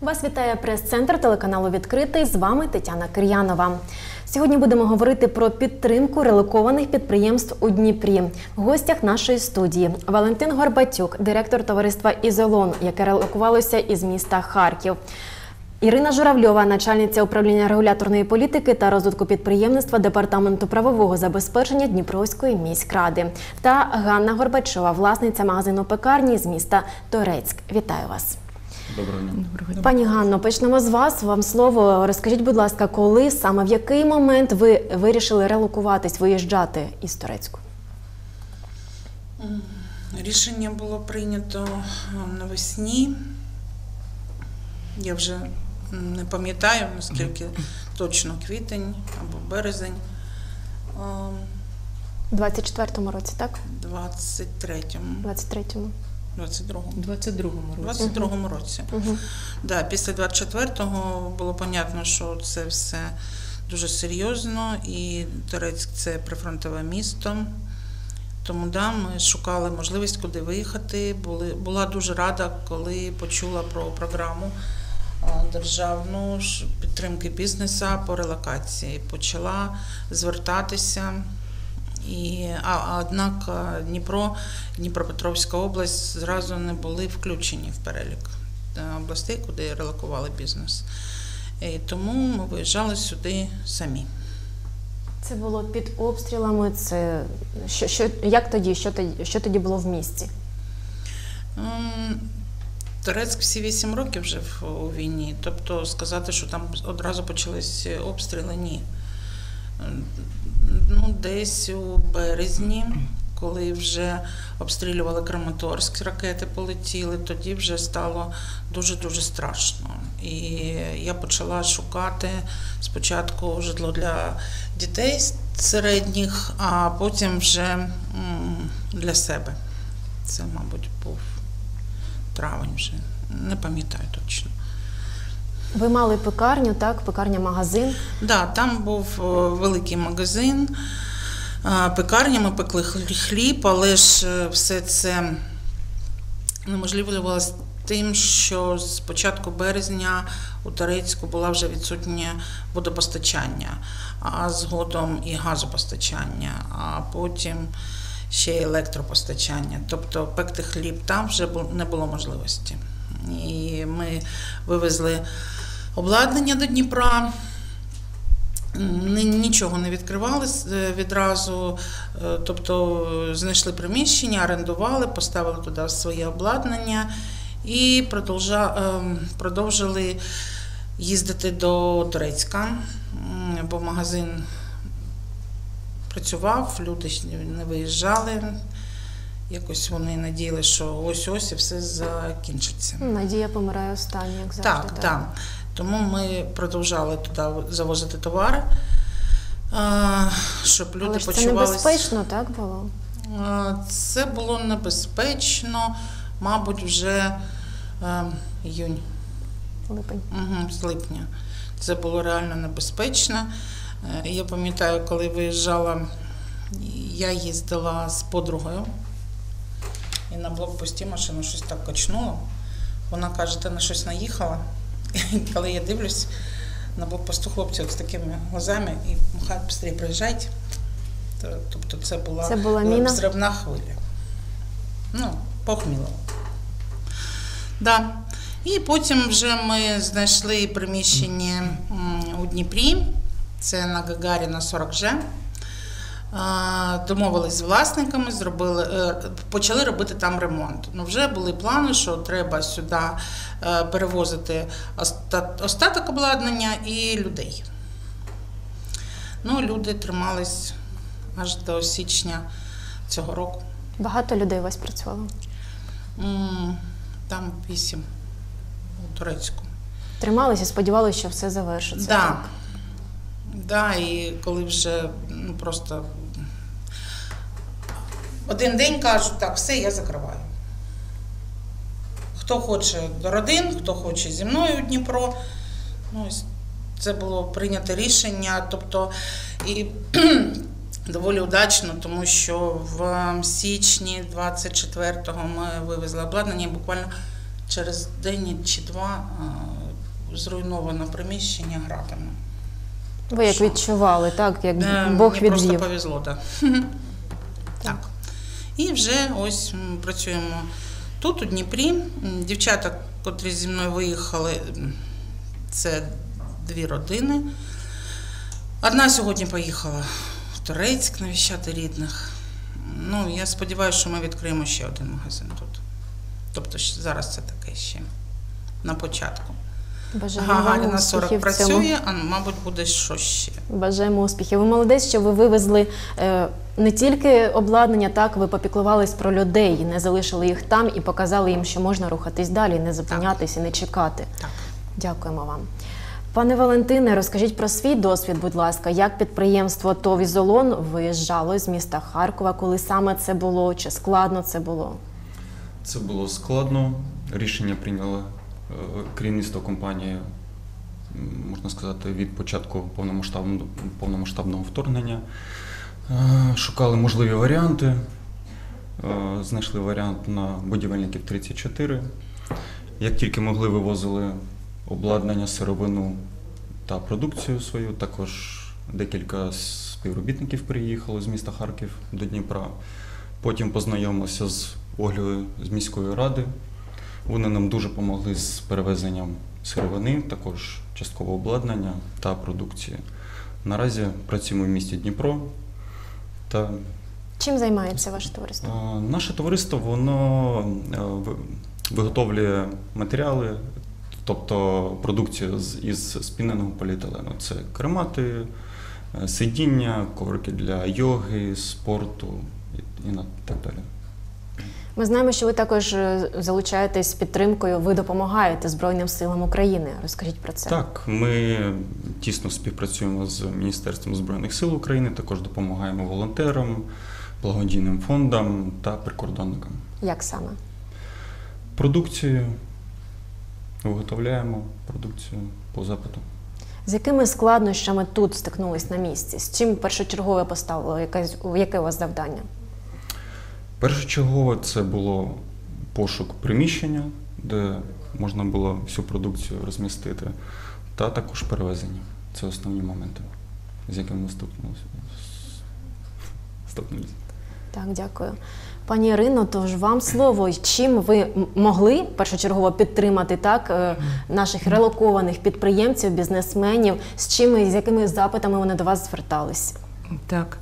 Вас вітає прес-центр телеканалу «Відкритий». З вами Тетяна Кир'янова. Сьогодні будемо говорити про підтримку релокованих підприємств у Дніпрі. В гостях нашої студії Валентин Горбатюк, директор товариства «Ізолон», яке релокувалося із міста Харків. Ірина Журавльова, начальниця управління регуляторної політики та розвитку підприємництва Департаменту правового забезпечення Дніпровської міськради. Та Ганна Горбачова, власниця магазину пекарні з міста Торецьк. Вітаю вас. Доброго дня. Пані Ганно, почнемо з вас. Вам слово. Розкажіть, будь ласка, коли, саме в який момент ви вирішили релокуватись, виїжджати із Торецьку? Рішення було прийнято навесні. Я вже не пам'ятаю, наскільки точно, квітень або березень. У 24-му році, так? 23-му. 23-му. 22-му році. Да, після 24-го було зрозуміло, що це все дуже серйозно, і Торецьк – це прифронтове місто. Тому ми шукали можливість, куди виїхати. Була дуже рада, коли почула про програму державну підтримки бізнесу по релокації. Почала звертатися. Однак Дніпропетровська область зразу не були включені в перелік областей, куди релокували бізнес. І тому ми виїжджали сюди самі. Це було під обстрілами? Як тоді? Що тоді було в місті? Торецьк всі 8 років жив у війні. Тобто сказати, що там одразу почались обстріли – ні. Десь у березні, коли вже обстрілювали Краматорськ, ракети полетіли, тоді вже стало дуже-дуже страшно. І я почала шукати спочатку житло для дітей середніх, а потім вже для себе. Це, мабуть, був травень вже, не пам'ятаю точно. Ви мали пекарню, так? Пекарня-магазин? Так, там був великий магазин, пекарня, ми пекли хліб, але ж все це неможливо тим, що з початку березня у Торецьку була вже відсутнє водопостачання, а згодом і газопостачання, а потім ще й електропостачання. Тобто пекти хліб там вже не було можливості. І ми вивезли обладнання до Дніпра, нічого не відкривали відразу, тобто знайшли приміщення, орендували, поставили туди своє обладнання і продовжили їздити до Торецька, бо магазин працював, люди не виїжджали. Якось вони надіяли, що ось-ось і все закінчиться. Надія помирає останньою, як завжди. Так. Тому ми продовжали туди завозити товари, щоб люди почувалися. Але ж це небезпечно, так було? Це було небезпечно, мабуть, вже іюнь. Липень. З липня. Це було реально небезпечно. Я пам'ятаю, коли виїжджала, я їздила з подругою. І на блокпості машину щось так качнуло. Вона каже, ти на щось наїхала. І коли я дивлюсь, на блокпосту хлопці з такими глазами і махають, швидше приїжджайте. Тобто це була взривна хвиля. Похміло. Да. І потім вже ми знайшли приміщення у Дніпрі. Це на Гагаріна 40Ж. Домовились з власниками, почали робити там ремонт. Вже були плани, що треба сюди перевозити остаток обладнання і людей. Люди тримались аж до січня цього року. Багато людей у вас працювало? Там 8 у Торецьку. Трималися і сподівалися, що все завершиться? Так. Да, і коли вже просто один день кажуть, так, все, я закриваю. Хто хоче до родин, хто хоче зі мною у Дніпро. Це було прийнято рішення, тобто і доволі удачно, тому що в січні 24-го ми вивезли обладнання і буквально через день чи два зруйновано приміщення градами. Ви як відчували, так? Як Бог Мені просто відвів. повезло, так. Так. І вже ось працюємо тут, у Дніпрі. Дівчата, котрі зі мною виїхали, це 2 родини. Одна сьогодні поїхала в Торецьк навіщати рідних. Ну, я сподіваюся, що ми відкриємо ще один магазин тут. Тобто зараз це таке ще на початку. Бажаємо вам Гагаріна 40 успіхів в цьому. працює, а мабуть буде що ще. Бажаємо успіхів. Ви молодець, що ви вивезли не тільки обладнання, так, ви попіклувались про людей, не залишили їх там і показали їм, що можна рухатись далі, не зупинятись і не чекати. Так. Дякуємо вам. Пане Валентине, розкажіть про свій досвід, будь ласка, як підприємство ТОВ «Ізолон» виїжджало з міста Харкова, коли саме це було, чи складно це було? Це було складно. Рішення прийняло керівництво компанії, можна сказати, від початку повномасштабного вторгнення. Шукали можливі варіанти. Знайшли варіант на будівельників 34. Як тільки могли, вивозили обладнання, сировину та продукцію свою. Також декілька співробітників приїхали з міста Харків до Дніпра. Потім познайомилися з Ольгою з міської ради. Вони нам дуже допомогли з перевезенням сировини, також часткового обладнання та продукції. Наразі працюємо в місті Дніпро. Чим займається ваше товариство? Наше товариство, воно виготовлює матеріали, тобто продукцію із спіненого поліетилену. Це каремати, сидіння, коврики для йоги, спорту і так далі. Ми знаємо, що ви також залучаєтесь підтримкою, ви допомагаєте Збройним силам України. Розкажіть про це. Так, ми тісно співпрацюємо з Міністерством Збройних сил України, також допомагаємо волонтерам, благодійним фондам та прикордонникам. Як саме? Продукцію, виготовляємо продукцію по запиту. З якими складнощами тут стикнулись на місці? З чим першочергове поставили? Яке у вас завдання? Першочергово це було пошук приміщення, де можна було всю продукцію розмістити, та також перевезення. Це основні моменти, з якими ми стикнулися. Так, дякую. Пані Ірино, тож вам слово. Чим ви могли першочергово підтримати наших релокованих підприємців, бізнесменів? З чим і з якими запитами вони до вас звертались? Так,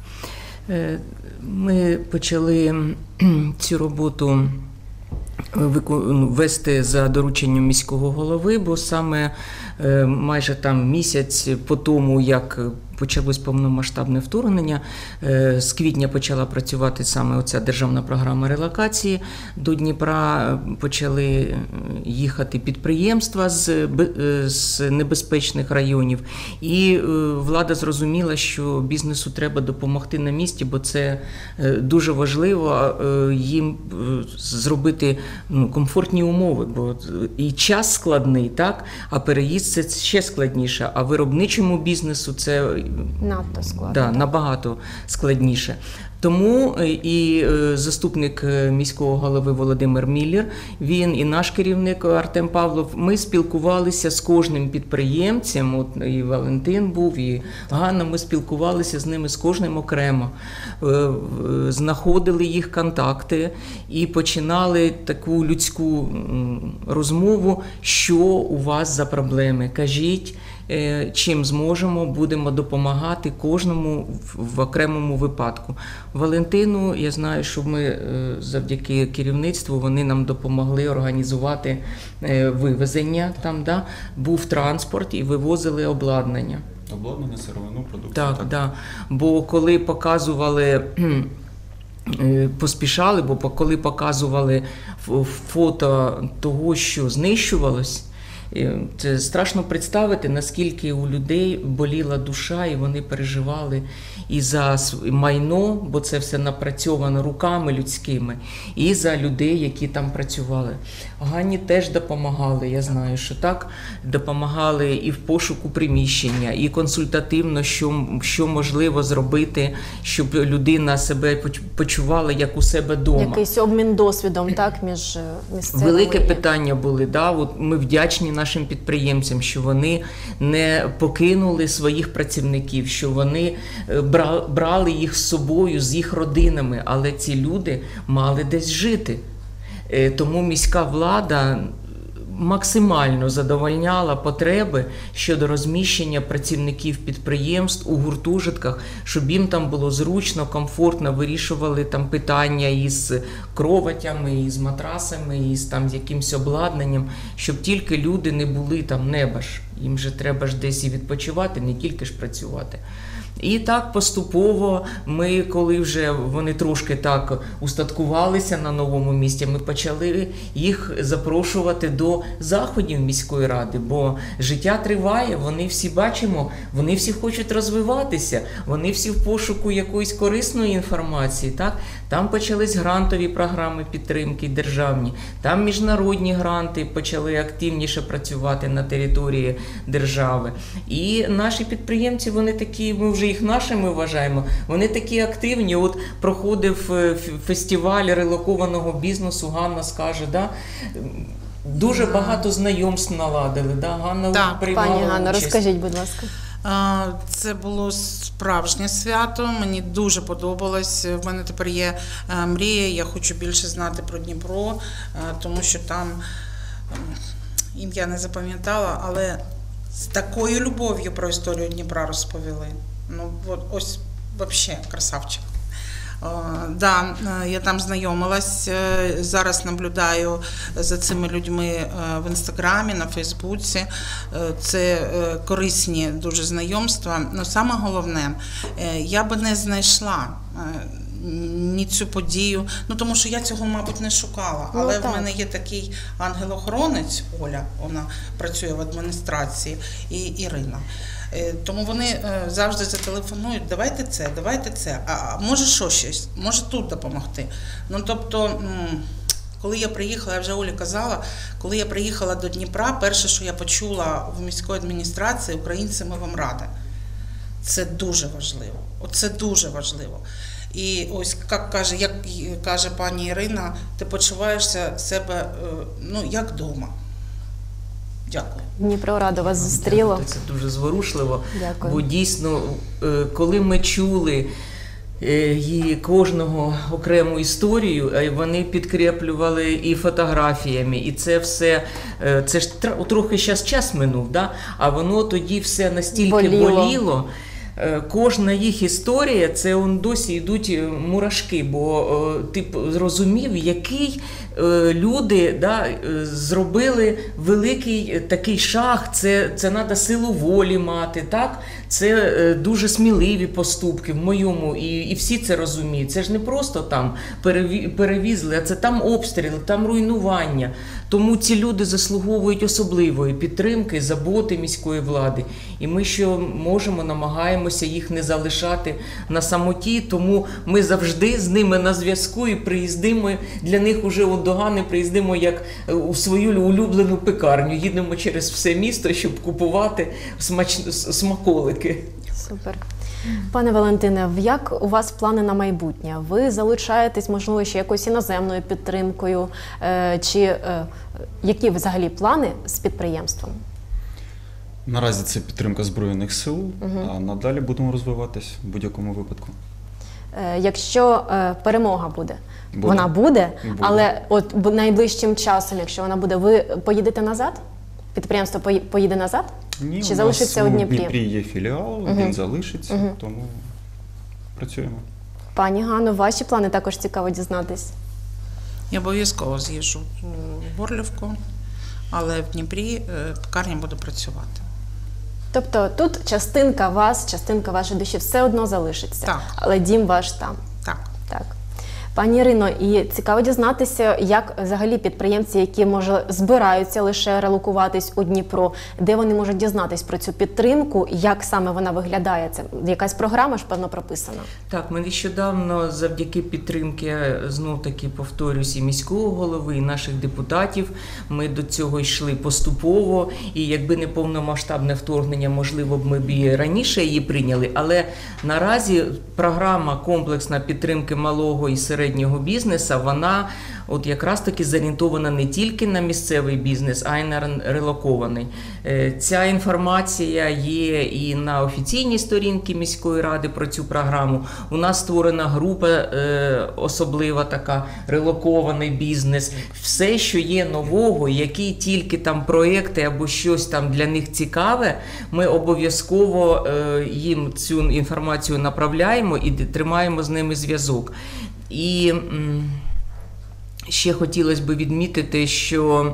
ми почали цю роботу вести за дорученням міського голови, бо саме майже там місяць по тому, як почалось повномасштабне вторгнення, з квітня почала працювати саме оця державна програма релокації. До Дніпра почали їхати підприємства з небезпечних районів. І влада зрозуміла, що бізнесу треба допомогти на місці, бо це дуже важливо їм зробити комфортні умови, бо і час складний, так, а переїзд це ще складніше, а виробничому бізнесу це надто складно. Да, набагато складніше. Тому і заступник міського голови Володимир Міллер, він і наш керівник Артем Павлов, ми спілкувалися з кожним підприємцем, от і Валентин був, і Ганна, ми спілкувалися з ними, з кожним окремо, знаходили їх контакти і починали таку людську розмову, що у вас за проблеми, кажіть, чим зможемо, будемо допомагати кожному в окремому випадку. Валентину, я знаю, що ми завдяки керівництву, вони нам допомогли організувати вивезення, там, да, був транспорт і вивозили обладнання. Обладнання, сировину, продукцію. Так, да. Бо коли показували, поспішали, бо коли показували фото того, що знищувалось, це страшно представити, наскільки у людей боліла душа, і вони переживали і за майно, бо це все напрацьовано руками людськими, і за людей, які там працювали. Ганні теж допомагали, я знаю, що так, допомагали і в пошуку приміщення, і консультативно, що можливо зробити, щоб людина себе почувала як у себе вдома. Якийсь обмін досвідом, так, між місцевими. Велике питання були, да, от ми вдячні нашим підприємцям, що вони не покинули своїх працівників, що вони брали їх з собою, з їх родинами, але ці люди мали десь жити. Тому міська влада максимально задовольняла потреби щодо розміщення працівників підприємств у гуртожитках, щоб їм там було зручно, комфортно, вирішували там питання із кроватями, із матрасами, із там якимось обладнанням, щоб тільки люди не були там небаж. Їм же треба ж десь і відпочивати, не тільки ж працювати. І так поступово ми, коли вже вони трошки так устаткувалися на новому місці, ми почали їх запрошувати до заходів міської ради, бо життя триває, вони всі бачимо, вони всі хочуть розвиватися, вони всі в пошуку якоїсь корисної інформації, так? Там почались грантові програми підтримки державні, там міжнародні гранти почали активніше працювати на території держави. І наші підприємці, вони такі, ми вже їх нашими вважаємо, вони такі активні. От проходив фестиваль релокованого бізнесу, Ганна скаже, да? Дуже багато знайомств наладили. Да? Ганна Так, приймала Пані Ганно, участь. розкажіть, будь ласка. Це було справжнє свято, мені дуже подобалось. В мене тепер є мрія, я хочу більше знати про Дніпро, тому що там ім'я не запам'ятала, але з такою любов'ю про історію Дніпра розповіли. Ну, от, ось, взагалі, красавчик. Да, я там знайомилась, зараз наблюдаю за цими людьми в Інстаграмі, на Фейсбуці. Це корисні дуже знайомства. Но саме головне, я би не знайшла ні цю подію, ну тому що я цього, мабуть, не шукала. Але в мене є такий ангел-охоронець, Оля, вона працює в адміністрації, і Ірина. Тому вони завжди зателефонують, давайте це, а може щось, може тут допомогти. Ну, тобто, коли я приїхала, я вже Олі казала, коли я приїхала до Дніпра, перше, що я почула в міській адміністрації, українці, ми вам раді. Це дуже важливо, оце дуже важливо. І ось, як каже пані Ірина, ти почуваєшся себе, ну, як вдома. Дякую. Дніпро радо вас зустріло. Це дуже зворушливо. Дякую. Бо дійсно, коли ми чули її кожного окрему історію, вони підкріплювали і фотографіями, і це все, це ж трохи час минув, да? А воно тоді все настільки боліло. Кожна їх історія, це досі йдуть мурашки, бо ти зрозумів, який люди, да, зробили великий такий шаг, це треба силу волі мати, так? Це дуже сміливі поступки в моєму, і всі це розуміють. Це ж не просто там перевізли, а це там обстріли, там руйнування. Тому ці люди заслуговують особливої підтримки, заботи міської влади. І ми, що можемо, намагаємося їх не залишати на самоті, тому ми завжди з ними на зв'язку і приїздимо, для них уже до Гани приїздимо як у свою улюблену пекарню. Їдемо через все місто, щоб купувати смаколики. Супер. Пане Валентине, як у вас плани на майбутнє? Ви залучаєтесь, можливо, ще якоюсь іноземною підтримкою? Чи які взагалі плани з підприємством? Наразі це підтримка Збройних сил, а надалі будемо розвиватись в будь-якому випадку. Якщо перемога буде, вона буде, але от найближчим часом, якщо вона буде, ви поїдете назад? Підприємство поїде назад? Ні, чи залишиться у Дніпрі? У Дніпрі є філіал, він залишиться, тому працюємо. Пані Ганно, ваші плани також цікаво дізнатись. Я обов'язково з'їжджу в Горлівку, але в Дніпрі пекарня буде працювати. Тобто тут частинка вас, частинка вашої душі все одно залишиться, Так. Але дім ваш там. Так. Так. Пані Ірино, і цікаво дізнатися, як взагалі підприємці, які, може, збираються лише релокуватись у Дніпро, де вони можуть дізнатись про цю підтримку, як саме вона виглядає? Це якась програма ж, певно, прописана? Так, ми нещодавно завдяки підтримки, знов-таки повторюсь, і міського голови, і наших депутатів, ми до цього йшли поступово, і якби не повномасштабне вторгнення, можливо б ми б і раніше її прийняли, але наразі програма комплексна підтримки малого і середнього середнього бізнесу, вона от якраз таки зорієнтована не тільки на місцевий бізнес, а й на релокований. Ця інформація є і на офіційній сторінці міської ради про цю програму. У нас створена група особлива така, релокований бізнес. Все, що є нового, які тільки там проекти або щось там для них цікаве, ми обов'язково їм цю інформацію направляємо і тримаємо з ними зв'язок. І ще хотілося б відмітити, що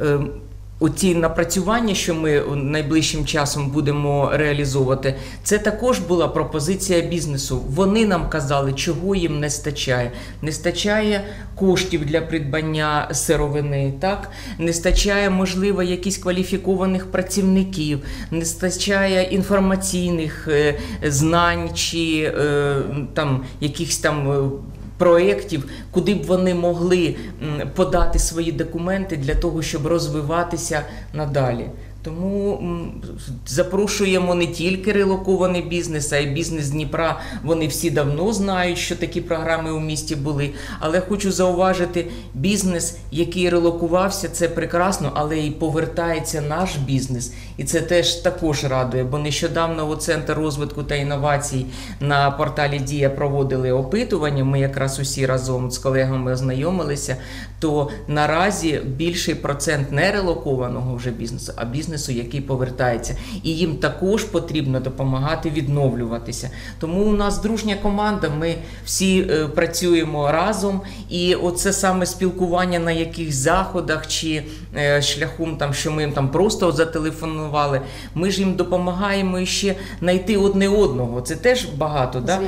оці напрацювання, що ми найближчим часом будемо реалізовувати, це також була пропозиція бізнесу. Вони нам казали, чого їм не стачає. Не стачає коштів для придбання сировини, так? Не стачає, можливо, якихось кваліфікованих працівників, не стачає інформаційних знань чи там якихось там проєктів, куди б вони могли подати свої документи для того, щоб розвиватися надалі. Тому запрошуємо не тільки релокований бізнес, а й бізнес Дніпра. Вони всі давно знають, що такі програми у місті були. Але хочу зауважити, бізнес, який релокувався, це прекрасно, але і повертається наш бізнес. І це теж також радує, бо нещодавно у Центр розвитку та інновацій на порталі Дія проводили опитування, ми якраз усі разом з колегами ознайомилися, то наразі більший процент не релокованого вже бізнесу, а бізнесу, який повертається. І їм також потрібно допомагати відновлюватися. Тому у нас дружня команда, ми всі працюємо разом, і оце саме спілкування на якихось заходах чи шляхом, там, що ми їм там просто зателефонували, ми ж їм допомагаємо ще знайти одне одного. Це теж багато, да?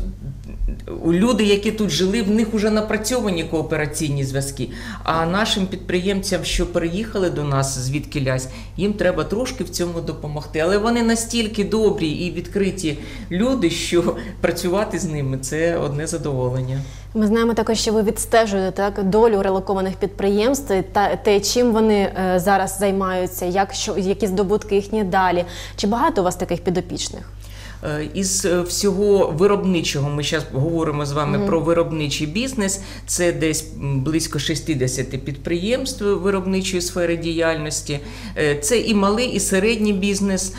Люди, які тут жили, в них вже напрацьовані коопераційні зв'язки. А нашим підприємцям, що переїхали до нас звідкілясь, їм треба трошки в цьому допомогти. Але вони настільки добрі і відкриті люди, що працювати з ними – це одне задоволення. Ми знаємо також, що ви відстежуєте так, долю релокованих підприємств та те, чим вони зараз займаються, які здобутки їхні далі. Чи багато у вас таких підопічних? Із всього виробничого, ми зараз говоримо з вами про виробничий бізнес, це десь близько 60 підприємств виробничої сфери діяльності. Це і малий, і середній бізнес.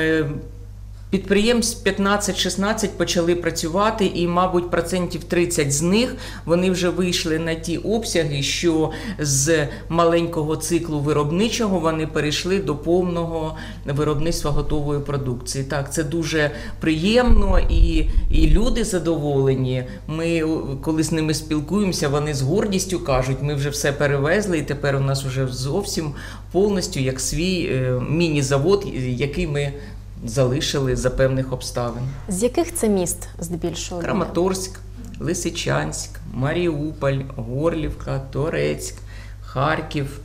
Підприємств 15-16 почали працювати, і, мабуть, 30% з них вони вже вийшли на ті обсяги, що з маленького циклу виробничого вони перейшли до повного виробництва готової продукції. Так, це дуже приємно, і люди задоволені. Ми, коли з ними спілкуємося, вони з гордістю кажуть, ми вже все перевезли, і тепер у нас вже зовсім повністю як свій міні-завод, який ми залишили за певних обставин. З яких це міст здебільшого? Краматорськ, Лисичанськ, Маріуполь, Горлівка, Торецьк, Харків.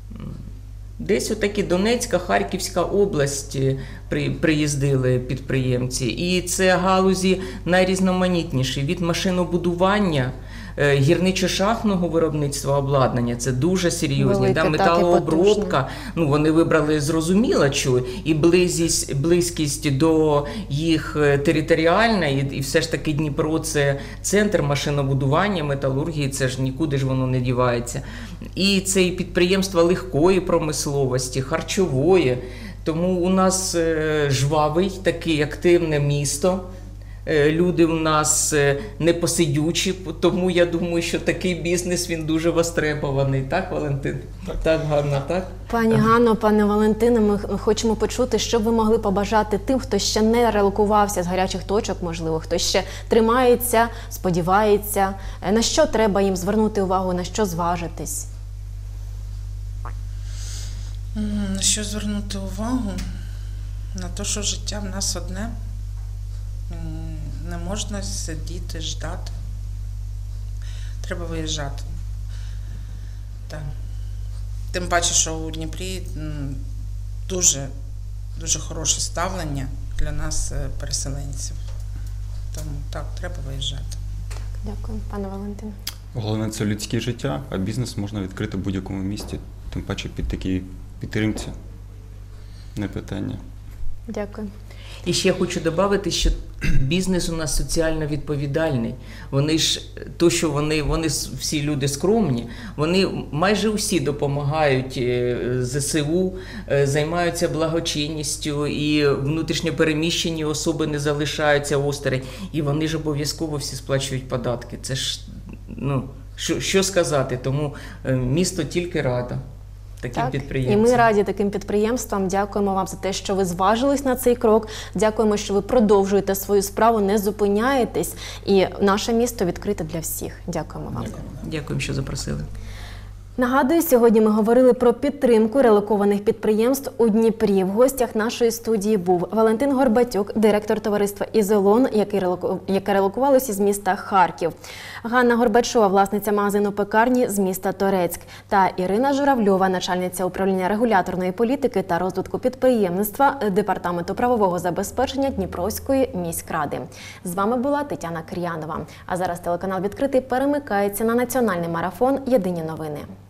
Десь отакі Донецька, Харківська область приїздили підприємці. І це галузі найрізноманітніші. Від машинобудування, гірничо-шахтного виробництва обладнання, це дуже серйозні. Велика, металообробка, ну, вони вибрали зрозуміло, що і близькість до їх територіальна, і все ж таки Дніпро – це центр машинобудування, металургії, це ж нікуди ж воно не дівається. І це і підприємства легкої промисловості, харчової. Тому у нас жвавий, такий активне місто. Люди у нас непосидючі, тому я думаю, що такий бізнес, він дуже востребований. Так, Валентин? Так, гарно, так? Пані Ганно, пане Валентине, ми хочемо почути, що ви могли побажати тим, хто ще не релокувався з гарячих точок, можливо, хто ще тримається, сподівається. На що треба їм звернути увагу, на що зважитись? На що звернути увагу? На те, що життя в нас одне. Не можна сидіти, ждати. Треба виїжджати. Так. Тим паче, що у Дніпрі дуже, дуже хороше ставлення для нас, переселенців. Тому так, треба виїжджати. Дякую, пане Валентине. Головне – це людське життя, а бізнес можна відкрити в будь-якому місті, тим паче під такій підтримці. Не питання. Дякую. І ще хочу додати, що бізнес у нас соціально відповідальний. Вони ж, то, що вони всі люди скромні, вони майже усі допомагають ЗСУ, займаються благочинністю, і внутрішньопереміщені особи не залишаються осторонь. І вони ж обов'язково всі сплачують податки. Це ж, що сказати, тому місто тільки радо таким І підприємцям. ми раді таким підприємствам. Дякуємо вам за те, що ви зважились на цей крок. Дякуємо, що ви продовжуєте свою справу, не зупиняєтесь. І наше місто відкрите для всіх. Дякуємо вам. Дякуємо, що запросили. Нагадую, сьогодні ми говорили про підтримку релокованих підприємств у Дніпрі. В гостях нашої студії був Валентин Горбатюк, директор товариства «Ізолон», яке релокувалося з міста Харків, Ганна Горбачова, власниця магазину пекарні з міста Торецьк, та Ірина Журавльова, начальниця управління регуляторної політики та розвитку підприємництва Департаменту правового забезпечення Дніпровської міськради. З вами була Тетяна Кир'янова. А зараз телеканал «Відкритий» перемикається на національний марафон «Єдині новини».